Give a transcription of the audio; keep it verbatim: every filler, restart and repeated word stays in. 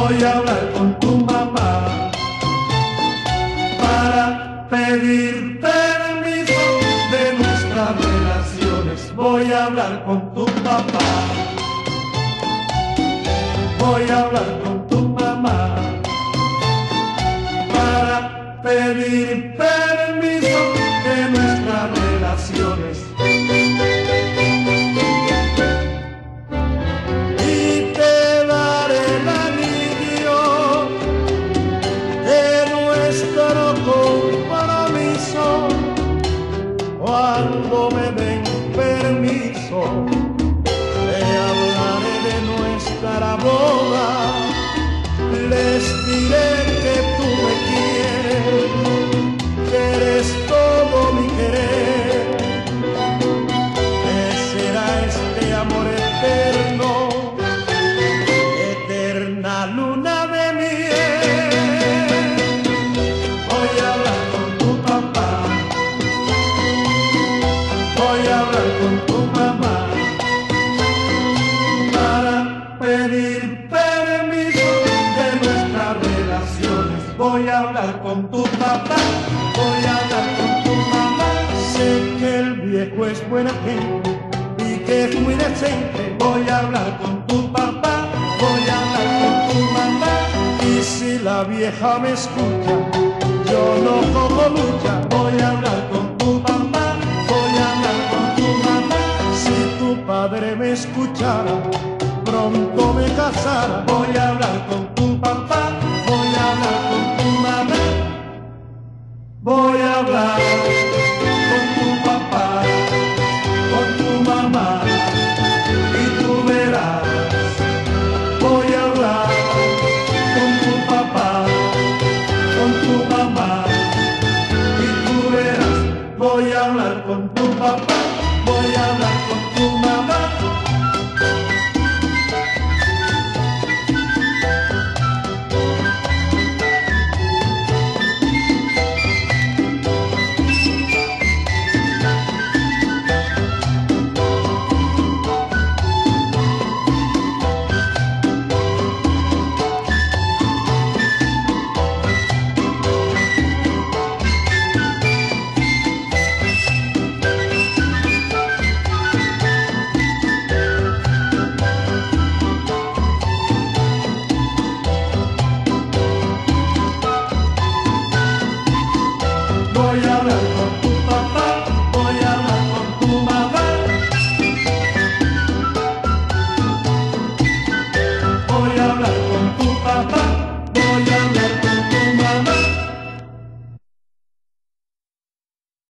voy a hablar con tu mamá para pedir permiso de nuestras relaciones. Voy a hablar con tu papá, voy a hablar con tu mamá para pedir permiso de nuestras relaciones. Y te daré el anillo de nuestro compromiso cuando me den permiso. Te hablaré de nuestra boda, les diré que tú me quieres, que eres todo mi querer, que será este amor eterno, eterna luna de miel. Voy a hablar con tu papá, voy a hablar con tu mamá para pedir permiso de nuestras relaciones. Voy a hablar con tu papá, voy a hablar con tu mamá. Sé que el viejo es buena gente y que es muy decente. Voy a hablar con tu papá, voy a hablar con tu mamá. Y si la vieja me escucha, yo no cojo lucha. Voy a hablar con tu papá, voy a hablar con tu mamá. Si tu padre me escuchara, pronto me casara. Voy a hablar con tu papá, voy a hablar con tu mamá. Voy a hablar